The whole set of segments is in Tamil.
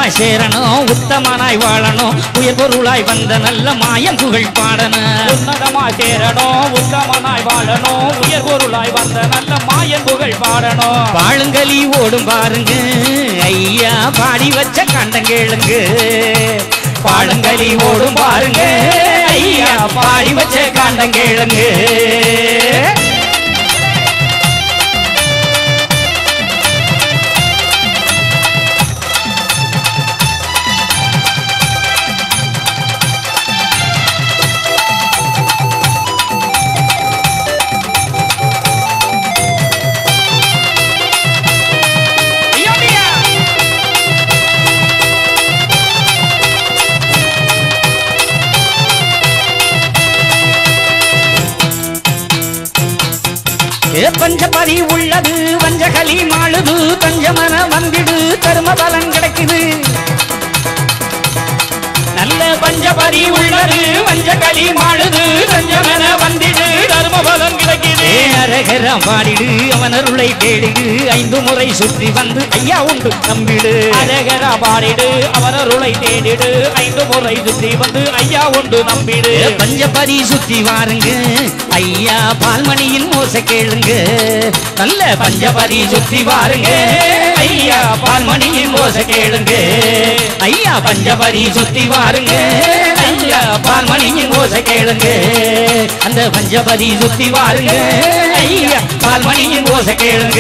உன்னதமாய் சேரணும் உத்தமனாய் வாழணும் உயர் பொருளாய் வந்த நல்ல மாயம் புகழ் பாடணும் உன்னதமாய் சேரணும் உத்தமனாய் வாழணும் உயர் பொருளாய் வந்த நல்ல மாயம் புகழ் பாடணும் பாழுங்கலி ஓடும் பாருங்க ஐயா பாடி வச்ச கண்டங்கேளுங்க பாழுங்கலி ஓடும் பாருங்க ஐயா பாடி வச்ச கண்டங்கேளுங்க பஞ்சபதி உள்ளது வஞ்சகலி மாளுது தஞ்சமன வந்திடு தர்ம பலன் கிடைக்குது நல்ல பஞ்சபதி உள்ளது வஞ்சகலி மாளுது தஞ்சமன வந்திடு தர்ம பலன் கிடைக்குது அரகரம் பாடிடு அவன் அருளை தேடிடு 5 முறை சுற்றி வந்து ஐயா உண்டு நம்பிடு அரகர பாடிடு அவன் அருளை தேடிடு 5 முறை சுற்றி வந்து ஐயா உண்டு நம்பிடு பஞ்சபதி சுற்றி வாருங்க ஐயா பால்மணியின் மோச கேளுங்க நல்ல பஞ்சபதி சுற்றி வாருங்க ஐயா பால்மணியின் மோச கேளுங்க ஐயா பஞ்சபதி சுற்றி வாருங்க ஐயா பால்மணியின் மோச கேளுங்க அந்த பஞ்சபதி சுற்றி வாருங்க ஐயா பால்மணியின் மோச கேளுங்க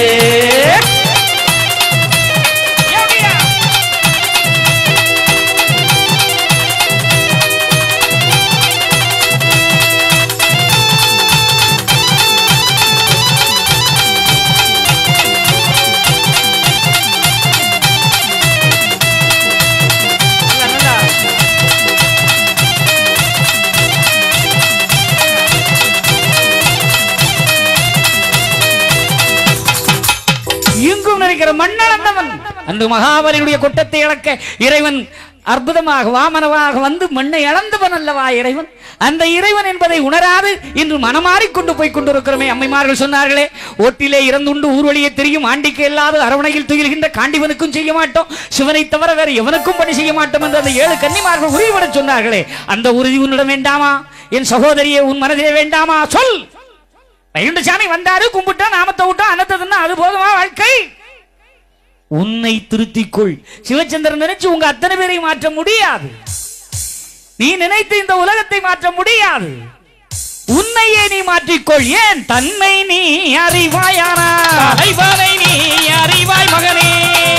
மண்ணளந்தவன் அன்று மகாபலியுடைய கொட்டத்தை இழக்க இறைவன் அற்புதமாக வாமனவாக வந்து மண்ணை அளந்தவன் அல்லவா இறைவன் அந்த இறைவன் என்பதை உணராது இன்று மனமாறிக்கொண்டு போய் கொண்டிருக்கிறோமே அம்மைமார்கள் சொன்னார்களே ஓட்டிலே இறந்துண்டு ஊர்வழியே தெரியும் ஆண்டிக்கு இல்லாத அரவணையில் துயில்கின்ற காண்டிவனுக்கும் செய்ய மாட்டோம் சிவனை தவிர வேற எவனுக்கும் பணி செய்ய மாட்டோம் என்று அந்த 7 கன்னிமார்கள் உறுதிபட சொன்னார்களே அந்த உறுதி உன்னிடம் வேண்டாமா என் சகோதரியே உன் மனதிலே வேண்டாமா சொல் சாமி வந்தாரு கும்பிட்டா நாமத்தை விட்டா அன்னத்ததுன்னா அது போதுமா வாழ்க்கை உன்னை திருத்திக்கொள் சிவச்சந்திரன் நினைச்சு உங்க அத்தனை பேரை மாற்ற முடியாது நீ நினைத்து இந்த உலகத்தை மாற்ற முடியாது உன்னையே நீ மாற்றிக்கொள் ஏன் தன்னை நீ அறிவாயானா தலைவனை நீ அறிவாய் மகனே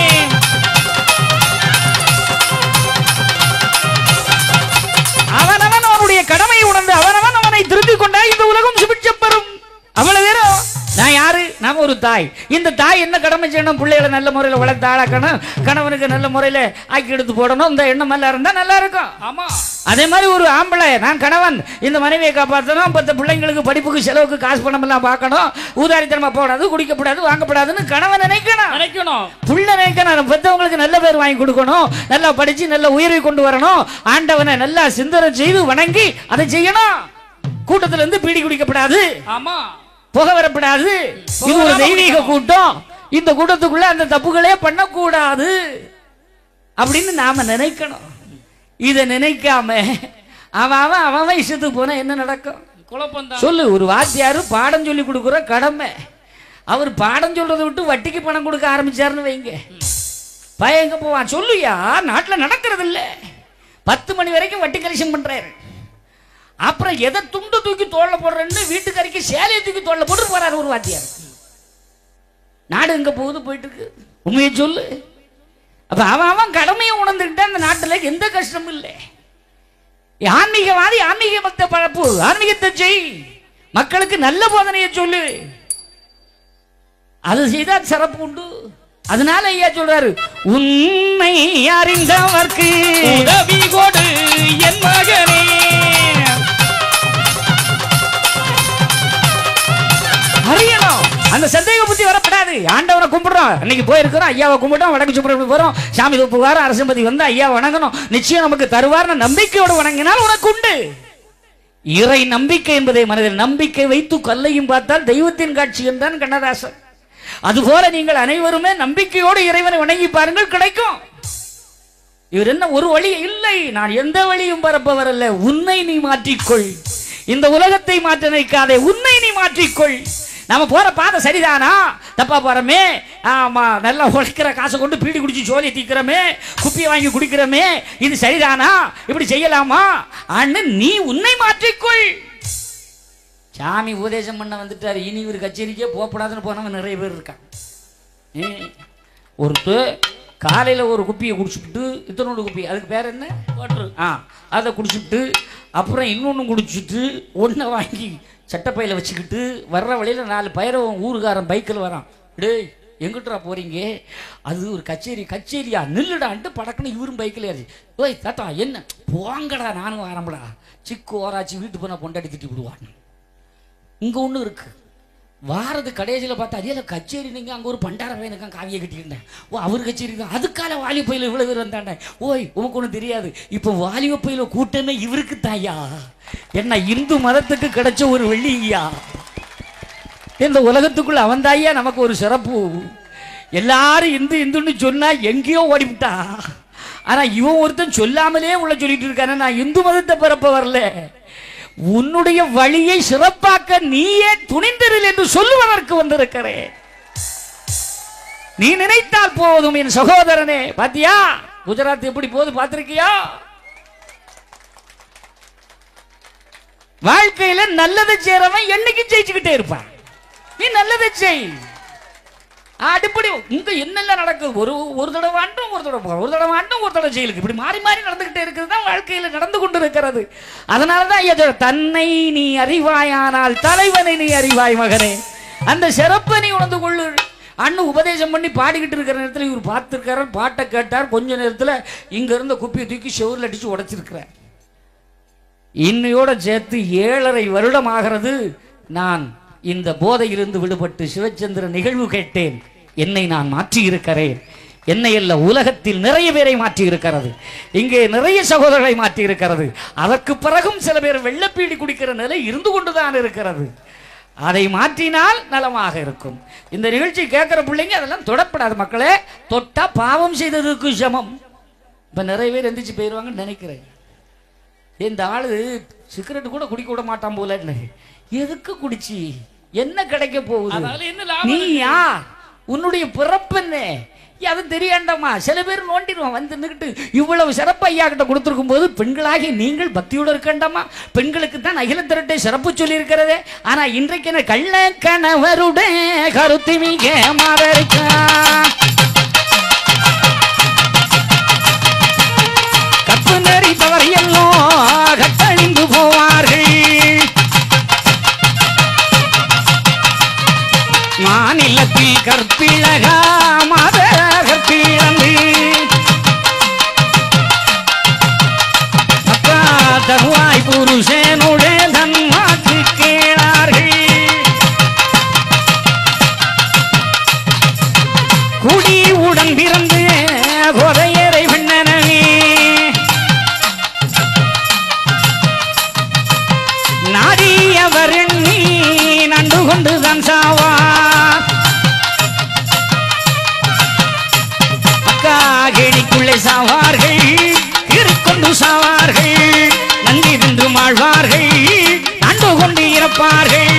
அவனவன் அவனுடைய கடமையை உணர்ந்து அவனவன் அவனை திருத்திக் கொண்டா இந்த உலகம் சுபிட்சம் பெறும் அவ்வளவு வேறும் நான் யாரு நாம ஒரு தாய் இந்த தாய் என்ன கடமை செய்யணும் பிள்ளைகளை நல்ல முறையில் வளர்த்து ஆளாக்கணும் கணவனுக்கு நல்ல முறையில் ஆக்கி எடுத்து போடணும் இந்த எண்ணம் எல்லாம் இருந்தா நல்லா இருக்கும் ஆமா அதே மாதிரி ஒரு ஆம்பளை நான் கணவன் இந்த மனைவியை காப்பாற்றணும் 10 பிள்ளைங்களுக்கு படிப்புக்கு செலவுக்கு காசு பணம் எல்லாம் பார்க்கணும் ஊதாரித்தனமா போடாது குடிக்கப்படாது வாங்கப்படாதுன்னு கணவன் நினைக்கணும் புள்ள நினைக்கணும் பெற்றவங்களுக்கு நல்ல பேர் வாங்கி கொடுக்கணும் நல்லா படிச்சு நல்ல உயர்வை கொண்டு வரணும் ஆண்டவனை நல்லா சிந்தனை செய்து வணங்கி அதை செய்யணும் கூட்டத்துல இருந்து பீடி குடிக்கப்படாது ஆமா புகை வரப்படாது இது ஒரு தெய்வீக கூட்டம் இந்த கூட்டத்துக்குள்ள அந்த தப்புகளே பண்ணக்கூடாது அப்படின்னு நாம நினைக்கணும் இதை நினைக்காம அவன் இஷ்டத்துக்கு போனா என்ன நடக்கும் குழப்பம் சொல்லு ஒரு வாத்தியாரு பாடம் சொல்லி கொடுக்குற கடமை அவர் பாடம் சொல்றதை விட்டு வட்டிக்கு பணம் கொடுக்க ஆரம்பிச்சாருன்னு வைங்க பையன் எங்க போவான் சொல்லுயா நாட்டில் நடக்கிறது இல்ல 10 மணி வரைக்கும் வட்டி கலெக்ஷன் பண்றாரு அப்புறம் எதை துண்டு தூக்கி தோல்ல போடுறேன்னு வீட்டுக்கறிக்கு சேலையை தூக்கி தோல்ல போட்டு போறாரு ஒரு வாத்தியார் நாடு எங்க போகுது போயிட்டு இருக்கு உண்மையை சொல்லு அப்ப அவன் கடமையை உணர்ந்துக்கிட்ட அந்த நாட்டுல எந்த கஷ்டமும் இல்லை ஆன்மீகவாதி ஆன்மீகத்தை பழப்பு ஆன்மீகத்தை செய் மக்களுக்கு நல்ல போதனையை சொல்லு அது செய்தா சிறப்பு உண்டு அதனால ஐயா சொல்றாரு உண்மை அறிந்தவர்க்கு உதவி கொடு என் மகனே அறியணும் அந்த சந்தேக புத்தி வரப்படாது ஆண்டவனை கும்பிடுறோம் அன்னைக்கு போயிருக்கிறோம் ஐயாவை கும்பிட்டோம் வடக்கு சுப்பிரமணியம் போறோம் சாமி தூப்புகாரம் அரசம்பதி வந்து ஐயா வணங்கணும் நிச்சயம் நமக்கு தருவார்னு நம்பிக்கையோடு வணங்கினால் உனக்கு உண்டு இறை நம்பிக்கை என்பதை மனதில் நம்பிக்கை வைத்து கல்லையும் பார்த்தால் தெய்வத்தின் காட்சி என்றான் கண்ணதாசன் அதுபோல நீங்கள் அனைவருமே நம்பிக்கையோடு இறைவனை வணங்கி பாருங்கள் கிடைக்கும் இவர் என்ன ஒரு வழி இல்லை, நான் எந்த வழியும் பரப்பவர் அல்ல, உன்னை நீ மாற்றிக்கொள், இந்த உலகத்தை மாற்ற நினைக்காதே, உன்னை நீ மாற்றிக்கொள். நம்ம போற பாதை சரிதானா, தப்பா போறமே, ஆமா நல்லா உழைக்கிற காசை கொண்டு பீடி குடிச்சு சோழியை தீக்கிறோமே, குப்பியை வாங்கி குடிக்கிறோமே, இது சரிதானா, இப்படி செய்யலாமா அண்ணு, நீ உன்னை மாற்றிக்கொள். சாமி உபதேசம் பண்ண வந்துட்டார், இனி ஒரு கச்சேரிக்கே போகக்கூடாதுன்னு போனவங்க நிறைய பேர் இருக்காங்க. ஒருத்தர் காலையில் ஒரு குப்பியை குடிச்சுட்டு, இத்தனோட குப்பி, அதுக்கு பேர் என்ன, வாட்டர், அதை குடிச்சுட்டு அப்புறம் இன்னொன்று குடிச்சிட்டு ஒன்றை வாங்கி சட்டப்பையில் வச்சுக்கிட்டு வர்ற வழியில் 4 பயிரவன் ஊருக்காரன் பைக்கில் வரான். டேய் எங்கிட்டா போறீங்க, அது ஒரு கச்சேரியா நில்லுடான்ட்டு படக்குன்னு இவரும் பைக்கில் ஏறி, ஓய் தாத்தா என்ன போங்கடா நானும் வரம்படா, சிக்கு ஓராச்சி வீட்டு போனால் பொண்டாடி திட்டி விடுவான். இங்கே ஒன்று இருக்கு, வாரது கடைசியில் பார்த்தா அதே கச்சேரி, நீங்கள் அங்கே ஒரு பண்டார பையனுக்கான் காவியை கட்டிக்கிட்டேன், ஓ அவர் கச்சேரி தான், அதுக்கால வாலிபையில் இவ்வளோ பேர் வந்தாண்டே, ஓய் உனக்கு ஒன்றும் தெரியாது, இப்போ வாலிபையில் கூட்டமே இவருக்கு தாயா, என்ன இந்து மதத்துக்கு கிடைச்ச ஒரு வெள்ளியா, இந்த உலகத்துக்குள்ள அவன் தாயா நமக்கு ஒரு சிறப்பு. எல்லாரும் இந்துன்னு சொன்னா எங்கேயோ ஓடிவிட்டா, ஆனா இவன் ஒருத்தன் சொல்லாமலே உள்ள சொல்லிட்டு இருக்கானே, நான் இந்து மதத்தை பரப்ப வரல, உன்னுடைய வழியை சிறப்பாக்க நீயே துணிந்திரில் என்று சொல்லுவதற்கு வந்திருக்கிறேன். நீ நினைத்தால் போதும் என் சகோதரனே. பாத்தியா குஜராத் எப்படி போகுது பார்த்திருக்கியா? வாழ்க்கையில நல்லதை செய்யறவன் என்னைக்கு ஜெயிச்சுக்கிட்டே இருப்பான். நீ நல்லதை செய், அடிப்படை இங்க என்னெல்லாம் நடக்குது, ஒரு தடவை ஆண்டும் ஒரு தடவை ஒரு தடவை ஆண்டும் ஒரு தடவை ஜெயிலுக்கு, இப்படி மாறி மாறி நடந்துகிட்டே இருக்கிறது தான் வாழ்க்கையில் நடந்து கொண்டு இருக்கிறது. அதனாலதான் தன்னை நீ அறிவாயானால் தலைவனை நீ அறிவாய் மகனே, அந்த சிறப்பை நீ உணர்ந்து கொள்ளு. அண்ணன் உபதேசம் பண்ணி பாடிக்கிட்டு இருக்கிற நேரத்தில் இவர் பார்த்துருக்காரு, பாட்டை கேட்டார், கொஞ்ச நேரத்தில் இங்க இருந்த குப்பியை தூக்கி செவுரில் அடிச்சு உடைச்சிருக்கிறார். இன்னையோட சேர்த்து 7.5 வருடம் ஆகிறது நான் இந்த போதையிலிருந்து விடுபட்டு சிவச்சந்திர நிகழ்வு கேட்டேன். என்னை நான் மாற்றி இருக்கிறேன். என்னை அல்ல, உலகத்தில் நிறைய பேரை மாற்றி இருக்கிறது, இங்கே நிறைய சகோதரர்களை மாற்றி இருக்கிறது. அதற்கு பிறகும் சில பேர் வெள்ளப்பீடி குடிக்கிற நிலை இருந்து கொண்டுதான் இருக்கிறது. அதை மாற்றினால் நலமாக இருக்கும். இந்த நிகழ்ச்சி கேட்கிற பிள்ளைங்க அதெல்லாம் தொடப்படாது மக்களே, தொட்டா பாவம் செய்ததுக்கு சமம். இப்ப நிறைய பேர் எந்திரிச்சு போயிடுவாங்கன்னு நினைக்கிறேன். இந்த ஆளு சிகரெட் கூட குடிக்க விட மாட்டான் போல, எதுக்கு குடிச்சு என்ன கிடைக்க போகுது, நீ யார், உன்னுடைய பிறப்பு என்ன, அது தெரியாண்டாமா. சில பேர் நோண்டிடுவான் வந்து நின்றுட்டு, இவ்வளவு சிறப்பு ஐயா கிட்ட கொடுத்துருக்கும் போது பெண்களாகி நீங்கள் பக்தியோடு இருக்கண்டாமா, பெண்களுக்கு தான் அகில திரட்டை சிறப்பு சொல்லி இருக்கிறதே. ஆனா இன்றைக்கு என்ன கள்ள கணவருடைய கருத்து மிக மாறிக்கா, கப்பு நெறிப்பவர் எல்லாம் கட்டழிந்து போவார்கள், மாநிலத்தில் கற்பிழகா மத கற்பிழந்து அக்கா தருவாய் புருஷனுடைய தன்மாக்கு கேளார்கள், குடி உடன் பிறந்து கொதையரை விண்ணனவே, நாடியவர் எண்ணி நண்டு கொண்டுதான் சாவா, கேணிக்குள்ளே சாவார்கள், இருக்கொண்டு சாவார்கள், நன்றி வென்று மாழ்வார்கள், நண்டு கொண்டு இறப்பார்கள்.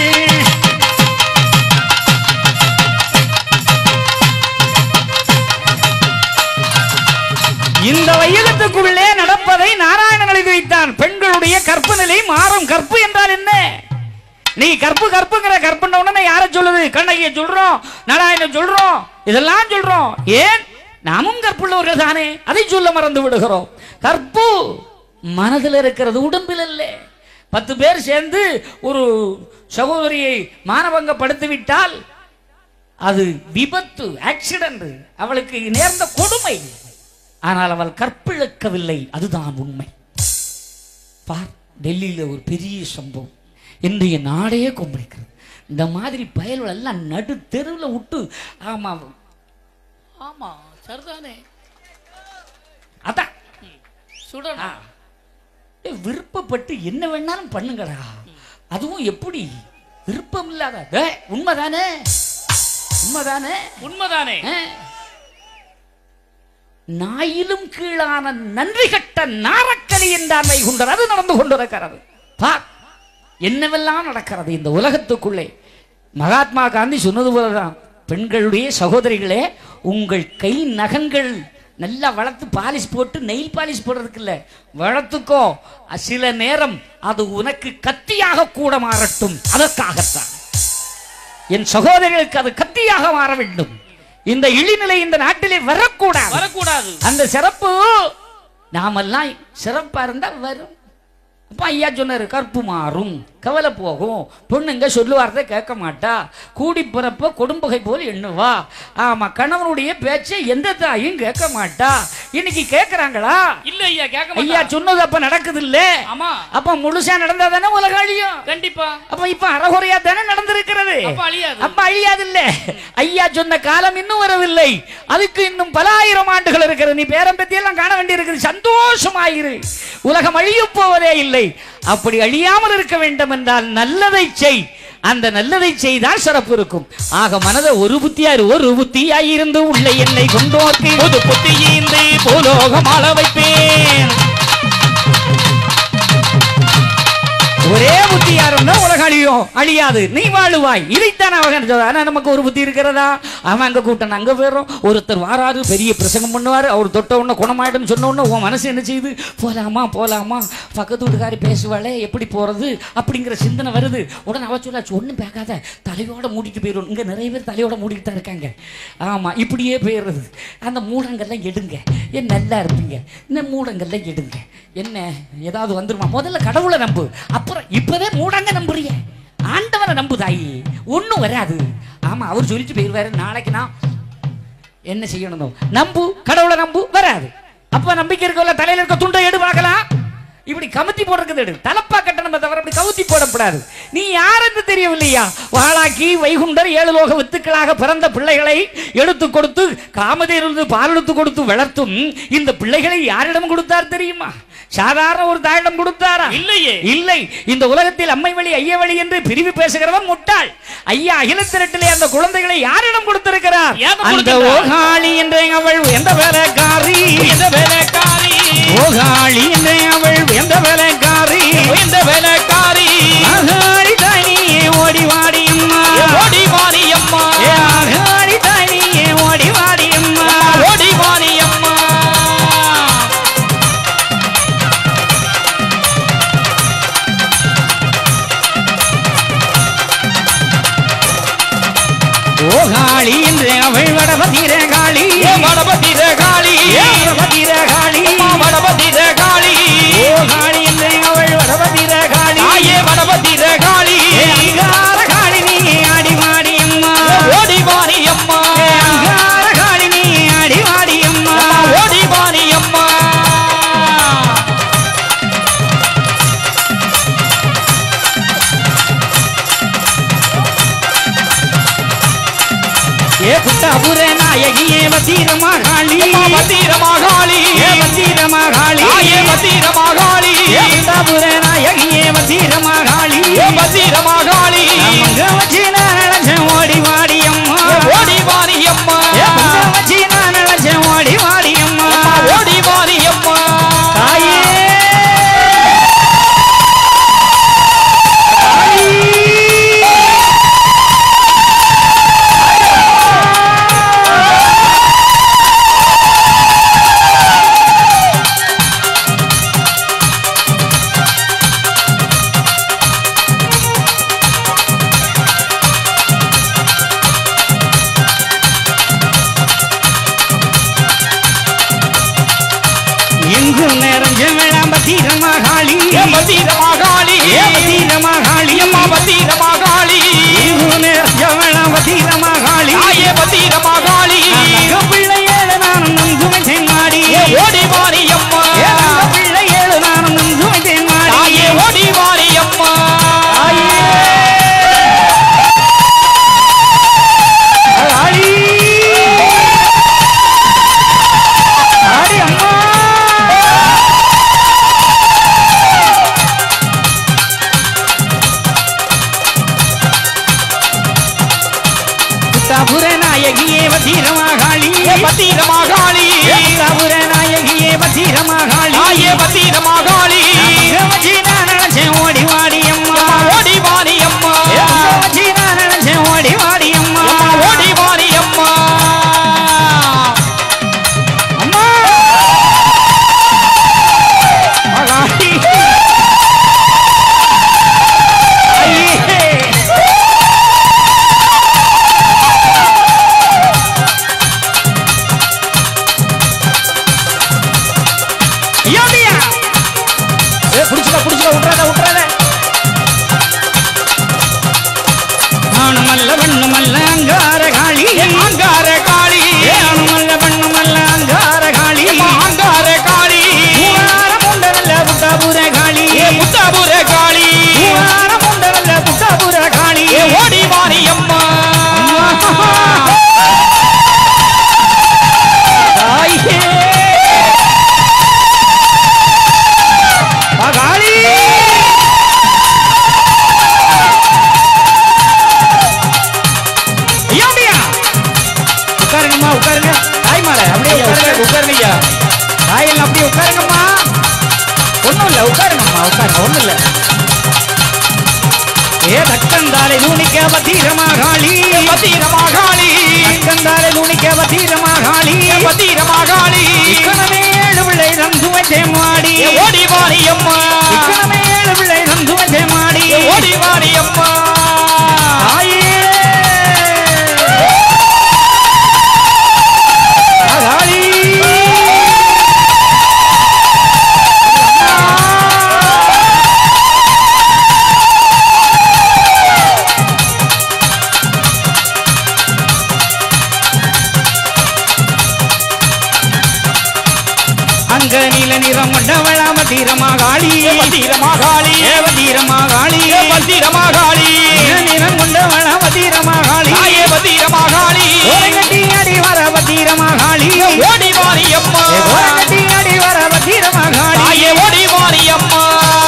இந்த வையகத்துக்குள்ளே நடப்பதை நாராயணன் எழுதி வைத்தான். பெண்களுடைய கற்பு நிலை மாறும். கற்பு என்றால் என்ன? நீ கற்புங்கிற கற்புன உடனே யாரை சொல்லுது? கண்ணகியை சொல்றோம், நாராயணன் சொல்றோம், இதெல்லாம் சொல்றோம். ஏன்? நாமும் கற்புள்ளவர்கள் தானே, அதை சொல்ல மறந்து விடுகிறோம். கற்பு மனதில் இருக்கிறது, உடம்பில் அல்ல. 10 பேர் சேர்ந்து ஒரு சகோதரியை மானபங்கப்படுத்தி விட்டால் அது விபத்து, ஆக்சிடென்ட், அவளுக்கு நேர்ந்த கொடுமை. ஆனால் அவள் கற்பிழக்கவில்லை, அதுதான் உண்மை. பார், டெல்லியில் ஒரு பெரிய சம்பவம், இன்றைய நாடே கொம்பளிக்கிறது. இந்த மாதிரி பயல்கள் எல்லாம் நடு தெருவில் விட்டு, ஆமா ஆமா சரிதானே, அதான் சுடணும், விருப்பப்பட்டு என்ன வேணாலும் பண்ணுங்கடா, அதுவும் எப்படி விருப்பம் இல்லாத, உண்மைதானே உண்மைதானே உண்மைதானே. நாயிலும் கீழான நன்றி கட்ட நாரக்கலி என்றார் வைகுண்டர். அது நடந்து கொண்டிருக்கிறது. என்னவெல்லாம் நடக்கிறது இந்த உலகத்துக்குள்ளே. மகாத்மா காந்தி சொன்னது போலதான், பெண்களுடைய சகோதரிகளே, உங்கள் கை நகங்கள் நல்லா வளர்த்து பாலிஷ் போட்டு நெயில் பாலிஷ் போடுறதுக்கு இல்லை, வளர்த்துக்கோ. சில நேரம் அது உனக்கு கத்தியாக கூட மாறட்டும். அதற்காகத்தான் என் சகோதரிகளுக்கு அது கத்தியாக மாற வேண்டும். இந்த இழிநிலை இந்த நாட்டிலே வரக்கூடாது. அந்த சிறப்பு நாமெல்லாம் சிறப்பா இருந்தா வரும். அப்ப ஐயா சொன்னாரு, கற்பு மாறும், கவலை போகும், பொண்ணுங்க சொல்லுவார்த்தை கேட்க மாட்டா, கூடி பிறப்ப கொடும்பகை போல் எண்ணுவா. ஆமா, கணவனுடைய பேச்சை எந்த தாயும் கேட்க மாட்டா. இன்னைக்கு கேட்கறாங்களா? இல்ல ஐயா, கேட்க ஐயா சொன்னது அப்ப நடக்குது இல்ல? ஆமா. அப்ப முழுசா நடந்தா தானே உலகம் அழியும். கண்டிப்பா. அப்ப இப்ப அறகுறையா தானே நடந்திருக்கிறது. அப்ப அழியாது இல்ல. ஐயா சொன்ன காலம் இன்னும் வரவில்லை. அதுக்கு இன்னும் பல ஆயிரம் ஆண்டுகள் இருக்கிறது. நீ பேரம் பத்தி எல்லாம் காண வேண்டி இருக்குது. சந்தோஷமாயிரு. உலகம் அழிய போவதே இல்லை. அப்படி அழியாமல் இருக்க வேண்டும் என்றால் நல்லதை செய். அந்த நல்லதை செய்தால் சிறப்பு இருக்கும். ஆக மனதை ஒரு புத்தியாயிருந்து உள்ள என்னை கொண்டோர்க்கு புது புத்தியீந்து பூலோகம் ஆள வைப்பேன். ஒரே புத்தி யாருன்னா உலகம் அழியாது, நீ வாழுவாய். இதைத்தான் அவன். ஆனா நமக்கு ஒரு புத்தி இருக்கிறதா? அவன் அங்க கூட்டம் அங்க போயிடும். ஒருத்தர் வாராரு, பெரிய பிரசங்கம் பண்ணுவாரு, அவர் தொட்ட உடனே குணமாயிடும் சொன்ன உடனே உன் மனசு என்ன செய்யுது? போலாமா பக்கத்து வீட்டுக்காரி பேசுவாளே, எப்படி போறது அப்படிங்கிற சிந்தனை வருது. உடனே அவ சொல்லாச்சு, ஒன்னும் பேக்காத, தலையோட மூடிட்டு போயிடும். இங்க நிறைய பேர் தலையோட மூடிட்டு தான் இருக்காங்க. ஆமா, இப்படியே போயிடுறது. அந்த மூடங்கள்லாம் எடுங்க, ஏன் நல்லா இருப்பீங்க. இந்த மூடங்கள்லாம் எடுங்க. என்ன ஏதாவது வந்துருமா? முதல்ல கடவுளை நம்பு, அப்புறம் இப்பவே மூடங்க நம்புறிய. ஆண்டவரை நம்பு தாயி, ஒண்ணும் வராது. ஆமா, அவர் சொல்லிட்டு போயிருவாரு, நாளைக்கு நான் என்ன செய்யணும்? நம்பு, கடவுளை நம்பு, வராது. அப்ப நம்பிக்கை இருக்கல, தலையில இருக்க துண்டை எடு பார்க்கலாம். இப்படி கமுத்தி போடுறது எடு, தலப்பா கட்டணம் தவிர அப்படி கவுத்தி போடப்படாது. நீ யாருக்கு தெரியவில்லையா? வாளாக்கி வைகுண்டர் 7 லோக வித்துக்களாக பிறந்த பிள்ளைகளை எடுத்து கொடுத்து காமதேரிலிருந்து பால் எடுத்து கொடுத்து வளர்த்தும் இந்த பிள்ளைகளை யாரிடம் கொடுத்தார் தெரியுமா? சாதாரண ஒரு தாயிடம் கொடுத்தாரா? இல்லையே. இல்லை. இந்த உலகத்தில் அம்மை வழி ஐய வழி என்று பிரிவு பேசுகிறவன் முட்டாள். ஐயா அகிலத்திரட்டிலே அந்த குழந்தைகளை யாரிடம் கொடுத்திருக்கிறார்? அந்த ஓகாளி என்ற அவள் எந்த வேலைக்காரி, ஓகாளி என்ற அவள் எந்த வேலைக்காரி, ஆகாளி தானியே ஓடி வாடி அம்மா, ஆகாளி தானியே ஓடி வாடி அம்மா. ஓகாளி என்று அவள் வடபதிரகாளி, வடபதிரகாளி, வடபதிரகாளி, வடபதிரகாளி, ஓகாளி என்று அவள் வடபதிரகாளி, வடபதிரகாளி, அங்காரகாளி நீ ஆடிவாடி அம்மா, ஓடிவாரி அம்மா, அங்காரகாளி நீ ஆடிவாடி அம்மா, ஓடிவாரி அம்மா. ஏ புட்டாபுர நாயகியே வசீரமாகாளி, வசீரமாகாளி, வசீரமாகாளி, வசீரமாகாளி, புட்டாபுர நாயகியே வசீரமாகாளி, வசீரமாகாளி, ஓடி வாடி அம்மா, ஓடிவாரி அம்மா, வச்சு நான் நினைச்சேன் ஓடி வாடி அம்மா, ஓடிவாரி அம்மா. தாயே எங்கும் நிறைஞ்ச வேளாம் வசீரமாகாளி, வசீரமாகாளி, வசீரமாகாளி அம்மா, வசீரமாகாளி, எங்கும் நிறைஞ்ச வேளாம் வசீரமாகாளி, வசீரமாகாளி, பிள்ளையேழு நானும் நம்புவேன் மாடி, ஓடிவாரி அம்மா, பிள்ளையேழு நானும் நம்புவேன் மாடி, ஓடிவாரி அம்மா. நாயகியே வசீரமாகாளி, வசீரமாகாளி, தாயே பத்திரமாகாளி ஓடி வாடி அம்மா ஓடி வாடி அம்மா ஓடி வாடி அம்மா ஓடி வாடி அம்மா அம்மா தக்கந்தாலே நூனிக்க பத்திரமாகாளி பத்திரமாகாளி தக்கந்தாலே நூனிக்க பத்திரமாகாளி பத்திரமாகாளி இக்கணமே 7 பிள்ளை நந்துவச்சே மாடி ஓடி வாடி அம்மா இக்கணமே 7 பிள்ளை நந்துவச்சே மாடி ஓடி வாடி அம்மா தாயே ஆகாளி நீல நிறம் மண்டவளா பத்திரமாகாளி பத்திரமாகாளி பத்திரமாகாளி பத்திரமாகாளி நிறம் கொண்டவளா பத்திரமாகாளி பத்திரமாகாளி கட்டி அடி வர பத்திரமாகாளி ஓடி வாடி அம்மா கட்டி அடி வர பத்திரமாகாளி ஓடி வாடி அம்மா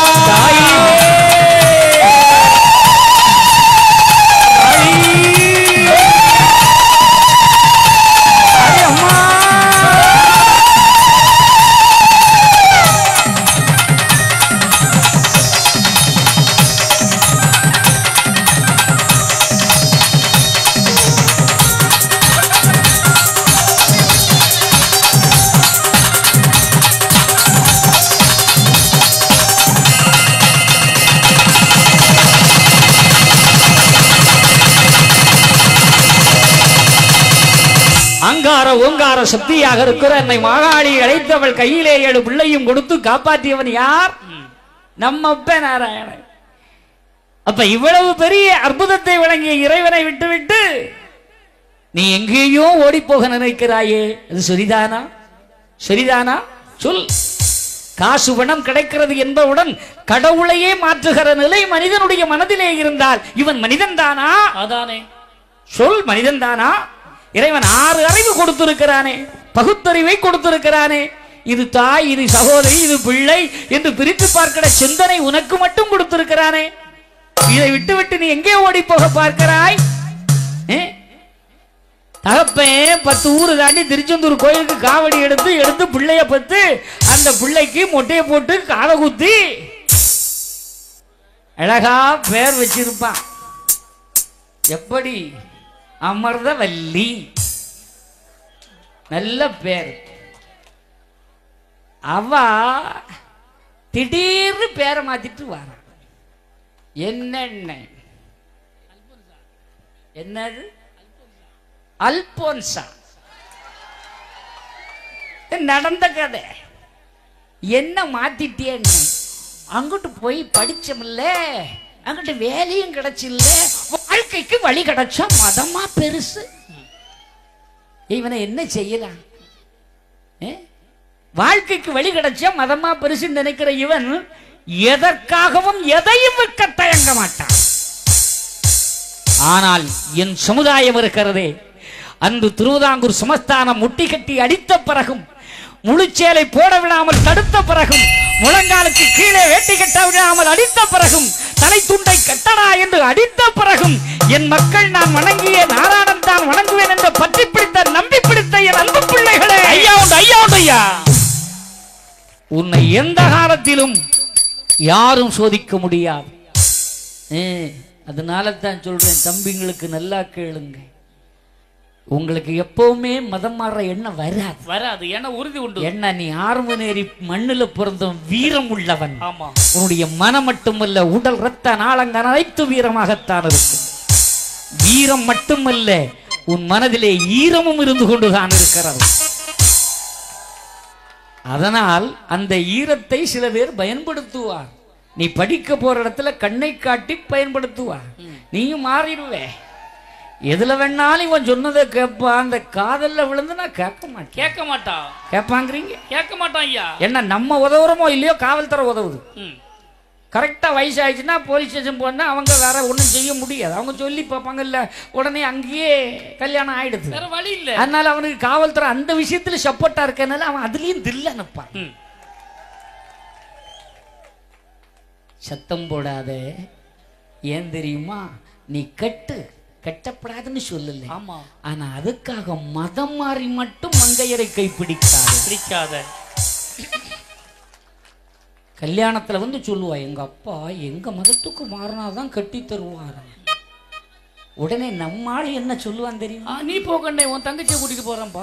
அங்கார ஓங்கார சக்தியாக இருக்கிற என்னை மாகாளி அழைத்தவள் கையிலே 7 பிள்ளையும் கொடுத்து காப்பாற்றியவன் யார்? நம்ம அப்ப நாராயணன். அப்ப இவ்வளவு பெரிய அற்புதத்தை வழங்கிய இறைவனை விட்டுவிட்டு நீ எங்கேயோ ஓடி போக நினைக்கிறாயே, அது சரிதானா? சரிதானா? சொல். காசு பணம் கிடைக்கிறது என்பவுடன் கடவுளையே மாற்றுகிற நிலை மனிதனுடைய மனதிலே இருந்தால் இவன் மனிதன் தானா? அதானே சொல். மனிதன் தானா? இறைவன் 6 அறிவு கொடுத்திருக்கிறானே, பகுத்தறிவை கொடுத்திருக்கிறானே. இது தாய், இது சகோதரி, இது பிள்ளை என்று பிரித்து பார்க்கிற சிந்தனை உனக்கு மட்டும் கொடுத்திருக்கிறானே. இதை விட்டுவிட்டு நீ எங்கே ஓடி போக பார்க்கிறாய்? தகப்பன் 10 ஊரு தாண்டி திருச்செந்தூர் கோயிலுக்கு காவடி எடுத்து பிள்ளைய பத்து அந்த பிள்ளைக்கு மொட்டையை போட்டு காதை குத்தி அழகா பேர் வச்சிருப்பான். எப்படி? அமர்தவல்லி. நல்ல பேர். அவ திடீர்னு பேரை மாத்திட்டு வர. என்னது? அல்போன்சா. நடந்த கதை. என்ன மாத்திட்டேன்னு அங்கிட்டு போய் படிச்சமில்ல, அங்கிட்டு வேலையும் கிடைச்சில்ல, வாழ்க்கைக்கு வழி கிடைச்சா மதமா பெருசு. இவனை என்ன செய்யலாம்? வாழ்க்கைக்கு வழி கிடைச்சா மதமா பெருசு நினைக்கிற இவன் எதற்காகவும் எதையும் விற்க தயங்க மாட்டான். ஆனால் என் சமுதாயம் இருக்கிறதே, அன்று திருவிதாங்கூர் சமஸ்தானம் முட்டி கட்டி அடித்த பிறகும், முழுச்சேலை போட விடாமல் தடுத்த பிறகும், முழங்காலுக்கு கீழே வேட்டி கட்ட விடாமல் அடித்த பிறகும், தலை துண்டை கட்டடா என்று அடித்த பிறகும், என் மக்கள் நான் வணங்கிய நாராயணன் தான் வணங்குவேன் என்று பற்றி பிடித்த நம்பி பிடித்த என் அன்பு பிள்ளைகளே, ஐயா உண்டு, ஐயா உண்டு, ஐயா. உன்னை எந்த காலத்திலும் யாரும் சோதிக்க முடியாது. அதனால தான் சொல்றேன், தம்பிங்களுக்கு நல்லா கேளுங்க. உங்களுக்கு எப்பவுமே மதம் மாற எண்ணம் வராது. ஏன்னா உறுதி உண்டு. என்ன நீ ஆர்மநேரி மண்ணுல பிறந்தவன், வீரம் உள்ளவன். ஆமா, உன்னுடைய மனம் மட்டுமல்ல, உடல் ரத்த நாளங்கள் அனைத்து வீரமாகத்தான் இருக்கும். வீரம் மட்டுமல்ல, உன் மனதிலே ஈரமும் இருந்து கொண்டுதான் இருக்கிறது. அதனால் அந்த ஈரத்தை சில பேர் பயன்படுத்துவார். நீ படிக்க போற இடத்துல கண்ணை காட்டி பயன்படுத்துவார். நீயும் மாறிடுவே. எதுல வேணாலும் இவன் சொன்னதை கேட்பான். அந்த காதல்ல விழுந்து நான் கேட்க மாட்டான். கேட்பாங்கிறீங்க? கேட்க மாட்டான் ஐயா. என்ன நம்ம உதவுறோமோ இல்லையோ, காவல்துறை உதவுது. கரெக்டா வயசு ஆயிடுச்சுன்னா போலீஸ் ஸ்டேஷன் போனா அவங்க வேற ஒன்றும் செய்ய முடியாது. அவங்க சொல்லி பார்ப்பாங்க, இல்ல உடனே அங்கேயே கல்யாணம் ஆயிடுது, வேற வழி இல்லை. அதனால அவனுக்கு காவல்துறை அந்த விஷயத்துல சப்போர்ட்டா இருக்கனால அவன் அதுலயும் தில்ல நிற்பான். சத்தம் போடாத. ஏன் தெரியுமா? நீ கட்டப்படாதுன்னு சொல்லல. ஆமா, ஆனா அதுக்காக மதம் மாறி மட்டும் மங்கையரை கைப்பிடிக்காத. கல்யாணத்துல வந்து சொல்லுவா, எங்க அப்பா எங்க மதத்துக்கு மாறினாதான் கட்டி தருவார். உடனே நம்மால் என்ன சொல்லுவான் தெரியுமா? நீ போகண்டே, உன் தங்கச்சியை கூட்டிட்டு போறேன்பா.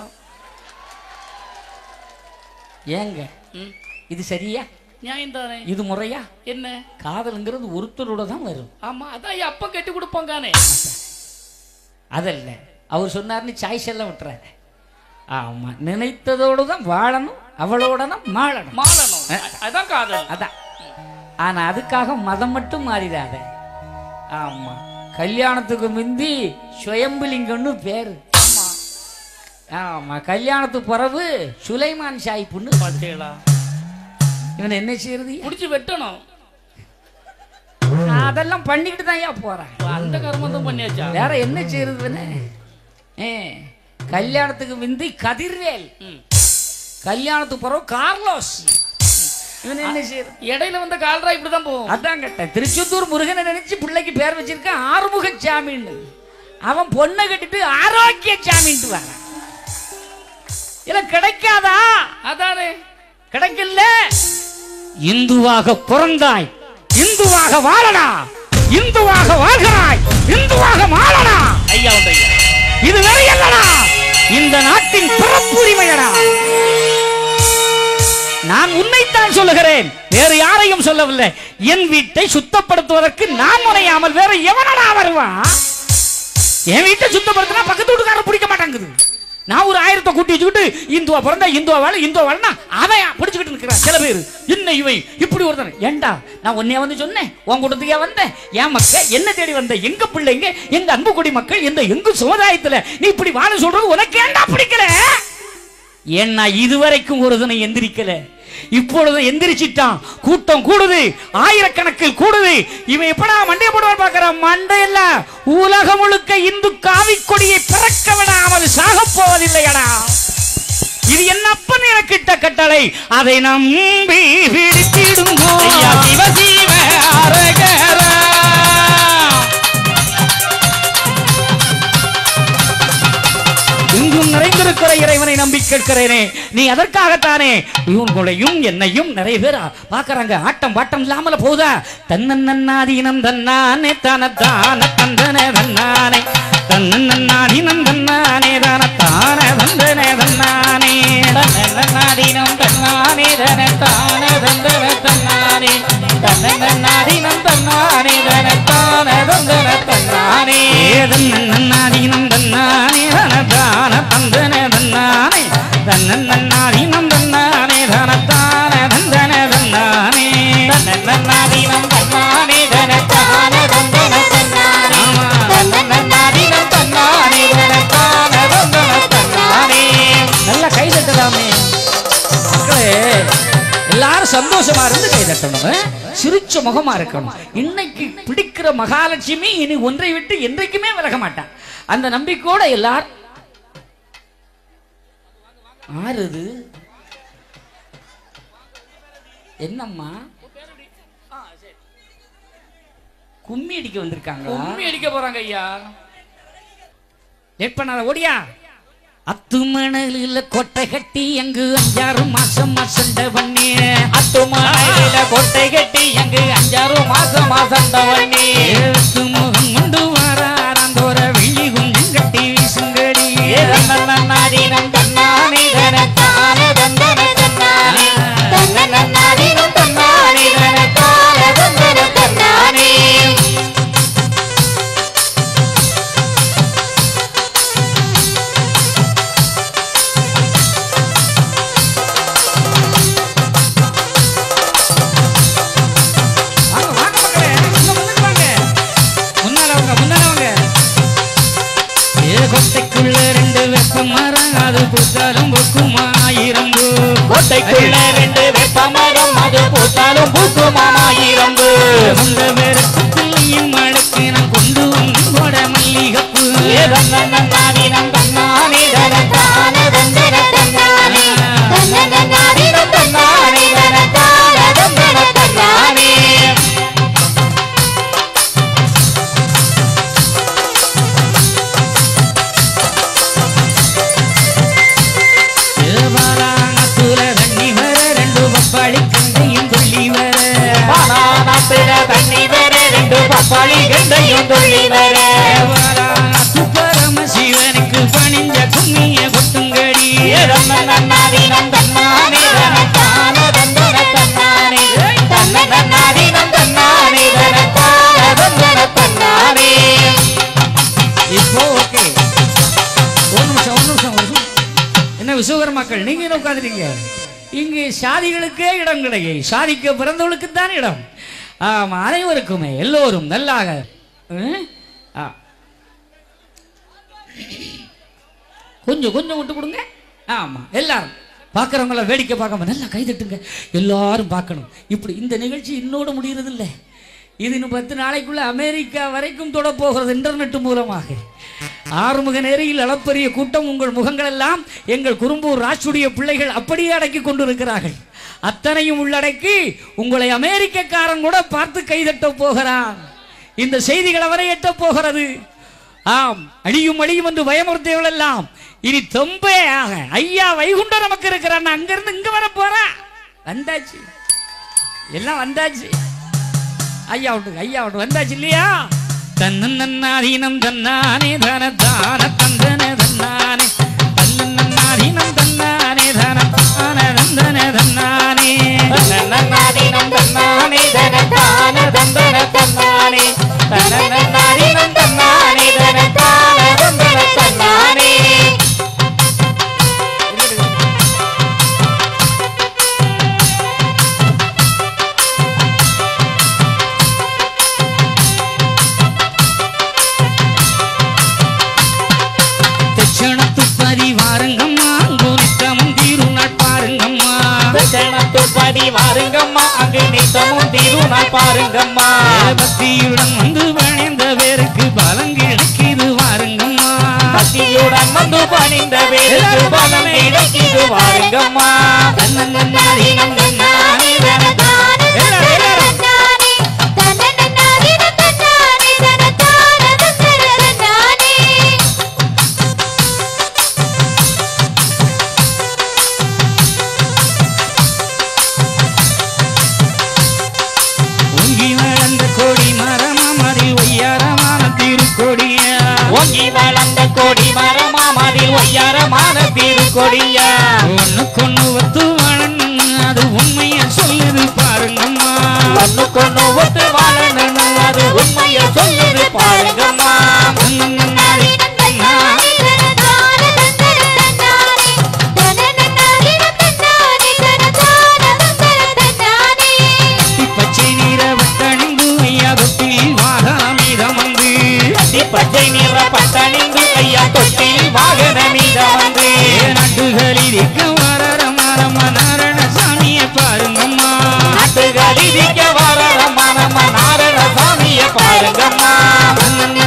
ஏங்க இது சரியா? நியாயம் தானே? இது முறையா? என்ன காதல்ங்கிறது ஒருத்தரோட தான் வரும். ஆமா, அதான் அப்ப கட்டி கொடுப்பாங்க. அதல்ல, அவர் சொன்னார்னு சாய்ஸ் எல்லாம் விட்டுறாரு. ஆமா, நினைத்ததோடு தான் வாழணும், அவளோட தான் மாளணும். அதான் காதல். அதான். ஆனா அதுக்காக மதம் மட்டும் மாறிடாத. ஆமா, கல்யாணத்துக்கு முந்தி சுயம்புலிங்கன்னு பேரு. ஆமா ஆமா, கல்யாணத்துக்கு பிறகு சுலைமான் சாய்ப்புன்னு பார்த்தீங்களா? இவன் என்ன செய்யறது? முடிச்சு வெட்டணும். அதெல்லாம் பண்ணிக்கிட்டு தான் போறேன். அந்த கர்மம் பண்ணியாச்சா? வேற என்ன செய்யறது? கல்யாணத்துக்கு முந்தி கதிர்வேல், கல்யாணத்துக்கு பிறகு கார்லோஸ். இவன் என்ன செய்யறது? இடையில வந்த கால்ரா இப்படிதான் போகும். அதான் கேட்டேன். திருச்செந்தூர் முருகனை நினைச்சு பிள்ளைக்கு பேர் வச்சிருக்க ஆறுமுக சாமின்னு. அவன் பொண்ணை கட்டிட்டு ஆரோக்கிய சாமின்ட்டு வர. இல்ல கிடைக்காதா? அதானே கிடைக்கல. இந்துவாக பிறந்தாய், இந்துவாக வாழனா, இந்துவாக வாழ்கிறாய், இந்துவாக மாறனா. ஐயா இது வெறியல்லடா, இந்த நாட்டின் பிறப்புரிமையடா. நான் உன்னைத்தான் சொல்லுகிறேன், வேறு யாரையும் சொல்லவில்லை. என் வீட்டை சுத்தப்படுத்துவதற்கு நான் முனையாமல் வேற எவனடா வருவான்? என் வீட்டை சுத்தப்படுத்தினா பக்கத்து வீட்டுக்காரர் பிடிக்க மாட்டாங்குது. நான் ஒரு 1000 கூட்டி வச்சுக்கிட்டு இந்துவா பிறந்தா இந்துவா வாழ அதை பிடிச்சுக்கிட்டு இருக்கிறான் சில பேர். என்ன இவை இப்படி ஒருத்தன்? ஏண்டா நான் உன்னைய வந்து சொன்னேன், உன் கூட்டத்துக்கே வந்தேன், என் மக்கள் என்ன தேடி வந்த, எங்க பிள்ளைங்க, எங்க அன்புக்குடி மக்கள், எங்க சமுதாயத்துல நீ இப்படி வாழ சொல்றது உனக்கு ஏண்டா பிடிக்கல? ஏன்னா இதுவரைக்கும் ஒரு தினம் எந்திரிக்கல, இப்பொழுது எந்திரிச்சிட்டான். கூட்டம் கூடுது, ஆயிரக்கணக்கில் கூடுது. இவன் எப்படா மண்டைய போடுவார் பார்க்கிறான். மண்டையில உலகம் முழுக்க இந்து காவி கொடியை பிறக்க விடாமல் சாக போவதில்லையடா. இது என்ன அப்பன் எனக்கிட்ட கட்டளை, அதை நம்பி பிடித்திடுமோ. சிவ சிவ அரகரா. எங்கும் நிறைந்திருக்கிற இறைவனை நம்பி கேட்கிறேனே, நீ அதற்காகத்தானே இவங்களையும் என்னையும் நிறைய பேர் பார்க்கறாங்க. ஆட்டம் பாட்டம் இல்லாமல போதா. தன்னன்னாதீனம் தன்னானே தனத்தான தந்தனே தன்னானே, தன்னன்னாதீனம் தன்னானே தனத்தான தந்தனே தன்னானே, தன்னன்னாதீனம் தன்னானே தனத்தான தந்தன தன்னானே, தன்னன்னாதீனம் தன்னானே தனத்தான தந்தன தன்னானே, தன்னன்னாதீனம் தன்னானே தனத்தான தந்தன தன்னானே, தன்னன்னாதீனம் தன்னானே தனத்தான தந்தன தன்னானே, தன்னன்னாதீனம் தன்னானே தனத்தான தந்தன தன்னானே, தன்னன்னாதீனம் தன்னானே தனத்தான தந்தன தன்னானே. நல்ல கை தட்டலாமே மக்களே. எல்லாரும் சந்தோஷமா இருந்து கை தட்டணும், சிரிச்ச முகமா இருக்கணும். இன்னைக்கு பிடிக்கிற மகாலட்சுமி இனி ஒன்றை விட்டு என்றைக்குமே விலக மாட்டான். அந்த நம்பிக்கையோட எல்லாரும் ஆறுது. என்னம்மா கும்மி அடிக்க வந்திருக்காங்க? கும்மி அடிக்க போறாங்க ஐயா. லேட் பண்ணாத, ஓடியா. அத்துமணலில கொட்டை கட்டி அங்கு 5-6 மாசமா சண்டை பண்ணி அத்துமணலில கொட்டை கட்டி அங்கு 5-6 மாசமா சண்டை பண்ணி முகம் கொண்டு வாராந்தோர வெள்ளி குஞ்சம் கட்டி வீசுங்கடி தன்னன்னாதீனம் தன்னானே தனத்தான தந்தன தன்னானே தன்னன்னாதீனம் தன்னானே தனத்தான தந்தன தன்னானே கொட்டைக்குள்ள 2 வெப்ப மரம் அது பூத்தாலும் பூக்குமா 1000 கொட்டைக்குள்ள 2 வெப்ப மரம் அது பூத்தாலும் பூக்குமா 1000 அந்த வேறக்குள்ளையும் மடக்கு நான் கொண்டு வந்து போட மல்லிகப்பு தன்னன்னாதீனம் தன்னானே தனத்தான தந்தன தன்னானே தன்னன்னாதீனம் தன்னானே தனத்தான தந்தன தன்னானே தண்ணி வர 2 பப்பாளி கண்டையும் துள்ளி வர பரமசிவனுக்கு பணிஞ்ச கும்மிய கொட்டுங்கடி தன்னன்னாதீனம் தன்னானே தனத்தான தந்தன தன்னானே தன்னன்னாதீனம் தன்னானே தனத்தான தந்தன தன்னானே. இப்போ ஓகே ஒரு நிமிஷம் என்ன விசுவகர்மாக்கள் நீங்க என்ன உட்காந்துட்டீங்க இங்கு சாதிகளுக்கே இடம் கிடையாது சாதிக்க பிறந்தவளுக்கு தான் இடம் ஆமா அனைவருக்குமே எல்லோரும் நல்லாக கொஞ்சம் விட்டு கொடுங்க ஆமா எல்லாரும் பார்க்குறவங்கள வேடிக்கை பார்க்காம நல்லா கைதட்டுங்க எல்லாரும் பார்க்கணும் இப்படி இந்த நிகழ்ச்சி இன்னோட முடிகிறது இல்லை இது இன்னும் 10 நாளைக்குள்ள அமெரிக்கா வரைக்கும் தொட போகிறது இன்டர்நெட் மூலமாக ஆறுமுக நேரில் அளப்பரிய கூட்டம் உங்கள் முகங்கள் எல்லாம் எங்கள் குறும்பூர் ராஜுடைய பிள்ளைகள் அப்படியே அடக்கி கொண்டிருக்கிறார்கள் அத்தனையும் உள்ளடக்கி உங்களை அமெரிக்கக்காரன் கூட பார்த்து கைதட்ட போகிறான் இந்த செய்திகள் அவரை எட்ட போகிறது ஆம் அழியும் என்று பயமுறுத்தியவள் எல்லாம் இனி தொம்பையாக ஐயா வைகுண்ட நமக்கு இருக்கிறான் அங்கிருந்து இங்க வர போறா வந்தாச்சு எல்லாம் வந்தாச்சு ஐயா விட்டு வந்தாச்சு இல்லையா தன்னன்னாதீனம் தன்னானே தனத்தான தந்தன தன்னானே தன்னன்னாதீனம் தன்னானே தனத்தான தந்தன தன்னானே தன்னன்னாதீனம் தன்னானே தனத்தான தந்தன தன்னானே தன்னன்னாதீனம் தன்னானே தனத்தான தந்தன தன்னானே. வாருங்கம்மா அங்கு நித்தமும் திருநாள் பாருங்கம்மா பக்தியுடன் வந்து பணிந்த பேருக்கு பலம் கிடைக்குது வாருங்கம்மா பக்தியுடன் வந்து பணிந்த பேருக்கு பலம் கிடைக்குது வாருங்கம்மா தன்னன்னாதீனம் தன்னானே தனத்தான எல்லாரும் தன்னன்னாதீனம் தன்னானே தனத்தான தன்னானே. ஓங்கி வளர்ந்த கொடி மரமாம் அதில் ஒய்யாரமான திருக்கொடியா ஓங்கி வளர்ந்த கொடி மரமாம் அதில் ஒய்யாரமான திருக்கொடியா ஒண்ணுக்கொண்ணு ஒத்து வாழணும் அது உண்மைய சொல்லுது பாருங்கம்மா ஒண்ணுக்கொண்ணு ஒத்து வாழணும் அது உண்மைய சொல்லுது பாருங்கம்மா தன்னன்னாதீனம் தன்னானே தனத்தான தந்தன தன்னானே தன்னன்னாதீனம் தன்னானே தனத்தான தந்தன தன்னானே. பச்சை நீர வட்டணிந்து ஐயா தொட்டில் வாகன மீதம் வந்து பச்சை நிற பட்டணிந்து ஐயா தொட்டில் வாகன மீதம் வந்து நட்டுகளில் இருக்க வரர மரம நாரண சாமியை பாருங்கம்மா நாட்டுகளில் இருக்க வரர மரம நாரண சாமியை பாருங்கம்மா.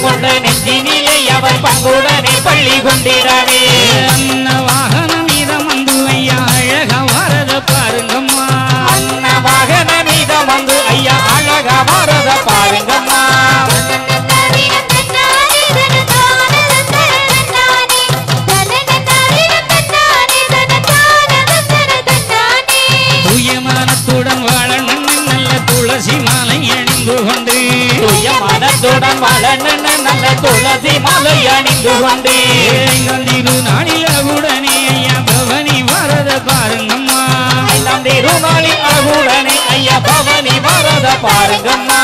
கொண்ட நெஞ்சினிலே அவர் பங்குடனே பள்ளி கொண்டிடவே அன்ன வாகனம் மீதம் வந்து ஐயா அழகா வரத பாருங்கம்மா அன்ன வாகன மீதம் வந்து ஐயா அழகா வரத பாருங்கம்மா மனத்துடன் வாழணும் நல்ல துளசி மாலை அணிந்து கொண்டு மனத்துடன் வாழணும் நல்ல துளசி மாலை அணிந்து கொண்டு திருநாளில் அகுடனே ஐயா பவனி வரத பாருங்கம்மா திருநாளில் அகுடனே ஐயா பவனி வரத பாருங்கம்மா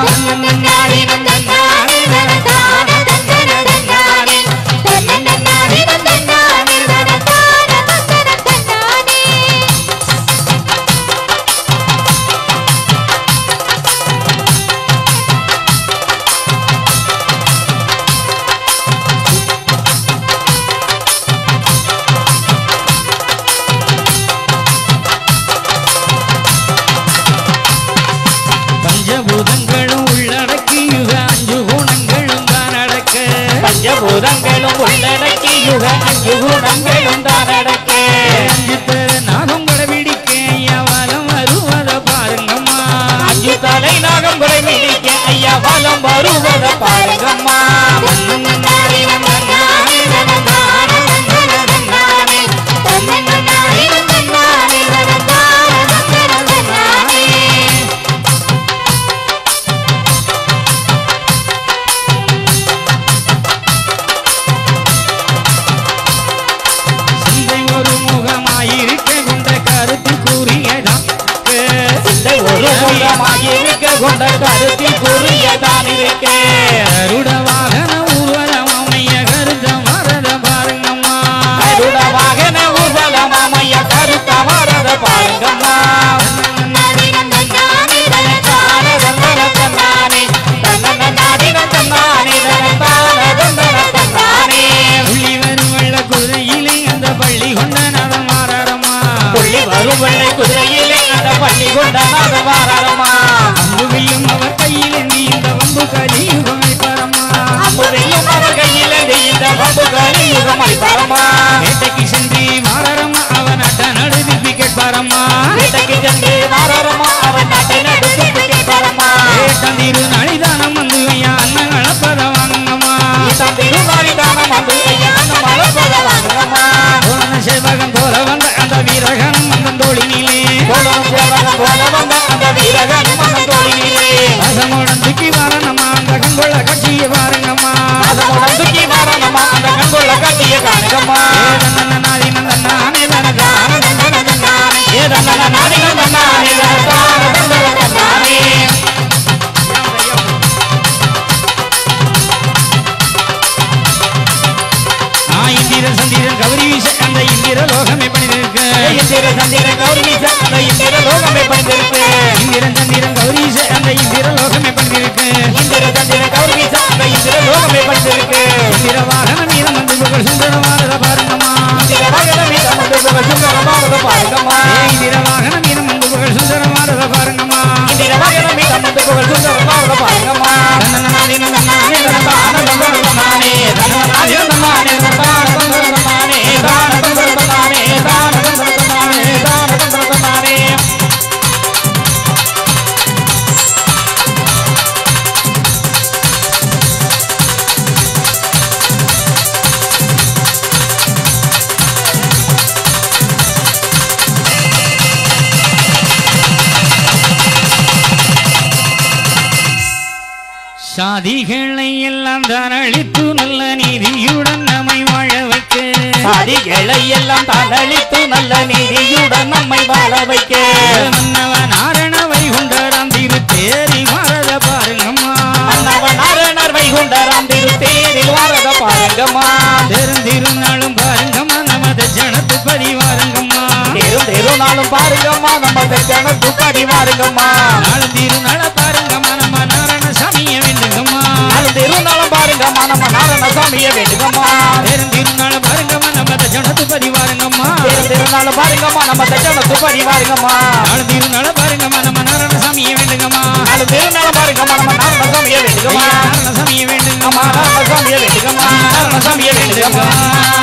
பஞ்சபூதங்களும் உள்ளடக்கி யுக அஞ்சு குணங்களும் தான் அடக்க பஞ்சபூதங்களும் உள்ளடக்கி யுக அஞ்சு குணங்களும் தான் அடக்க அஞ்சு தலை நாகம் கடைபிடிக்க ஐயா வலம் வருவத பாருங்கம்மா அஞ்சு தலை நாகம் கடைபிடிக்க ஐயா வலம் வருவத பாருங்கம்மா கொண்ட கருத்தி குறியதான் இருக்க கருட வாகன ஊர்வலமாமைய கருத்த வரத பாருங்கம்மா கருட வாகன ஊர்வலமாமைய கருத்த வரத பாருங்கம்மா புள்ளி வரும் வெள்ள குதிரையிலே அந்த பள்ளி கொண்ட நடம் வாரமா புள்ளி வரும் வெள்ளை குதிரையிலே அந்த பள்ளி கொண்ட நடம் வாரமா அம்புவையும் அவர் கையில் இந்த வம்பு கலியுகமை பரமா அம்புவையும் அவர் கையில் இந்த வம்பு கலியுகமை பரமா வேட்டைக்கு சென்று வாரமா அவன் அட்ட நடுதி பிக்கெட் பரமா வேட்டைக்கு சென்று வாரமா அவன் அட்ட நடுதி பிக்கெட் பரமா தந்திரு நாளிதானம் வந்து ஐயா அண்ணன் அளப்பத வாங்கம்மா தந்திரு நாளிதானம் வந்து ஐயா அண்ணன் அளப்பத வாங்கம்மா சேவகன் போல வந்த அந்த வீரகன் மந்தன் தோழினிலே சேவகன் போல வந்த அந்த வீரகன் மந்தன் தோழினிலே அதமுடன் துக்கி வாரணம்மா அந்த கண்கொள்ள கட்சியை பாருங்கம்மா அதமுடன் துக்கி வாரணம்மா அந்த கண்கொள்ள கட்சியை காணுங்கம்மா நாதி நந்தனானே தனதான ஏ தந்தன நாதி நந்தனானே தனதானே இந்திர சந்திரன் கௌரி வீச அந்த இந்திர லோகமே பணிந்திருக்க இந்திர சந்திரன் கௌரி வீச அந்த இந்திர லோகமே பணிந்திருக்க இந்திரன் சந்திரன் கௌரி வீச அந்த இந்திர லோகமே பணிந்திருக்க இந்திர சந்திரன் கௌரி வீச அந்த இந்திர லோகமே பணிந்திருக்க இந்திர வாகன மீதம் வந்து புகழ் சுந்தரமானத பாருங்கம்மா இந்திர வாகன மீதம் வந்து புகழ் சுந்தரமானத பாருங்கம்மா இந்திர வாகன மீதம் வந்து புகழ் சுந்தரமானத பாருங்கம்மா இந்திர வாகன மீதம் வந்து புகழ் சுந்தரமானத பாருங்கம்மா தன்னநாதி நந்தனானே தான தந்தரனானே தன்னநாதி நந்தனானே தான தந்தரனானே தான தந்தரனானே தான தந்தரனானே தான தந்தரனானே சாதிகளை எல்லாம் தான் அழித்து நல்ல நீதியுடன் நம்மை வாழ வைக்க சாதிகளை எல்லாம் தான் அழித்து நல்ல நீதியுடன் நம்மை வாழ வைக்க மன்னவன் ஆரண வைகுண்டராம் திரு தேரி வரத பாருங்கம்மா மன்னவன் ஆரணர் வைகுண்டராம் திரு தேரில் வரத பாருங்கம்மா திருநாளும் பாருங்கம்மா நமது ஜனத்து பதிவாருங்கம்மா திருநாளும் பாருங்கம்மா நமது ஜனத்து பதிவாருங்கம்மா நாளும் திருநாள பாருங்கம்மா நம்ம நாராயணசாமிய வேண்டுங்கம்மா நாளும் திருநாளும் பாருங்கம்மா நம்ம நாராயணசாமிய வேண்டுங்கம்மா திருநாளும் பாருங்கம்மா நமது ஜனத்து பதிவாருங்கம்மா திருநாளும் பாருங்கம்மா நமது ஜனத்து பதிவாருங்கம்மா நாளும் திருநாள பாருங்கம்மா நம்ம நாராயணசாமிய வேண்டுங்கம்மா நாளும் திருநாளும் பாருங்கம்மா நம்ம நாராயணசாமிய வேண்டுங்கம்மா நாராயணசாமிய வேண்டுங்கம்மா முருகா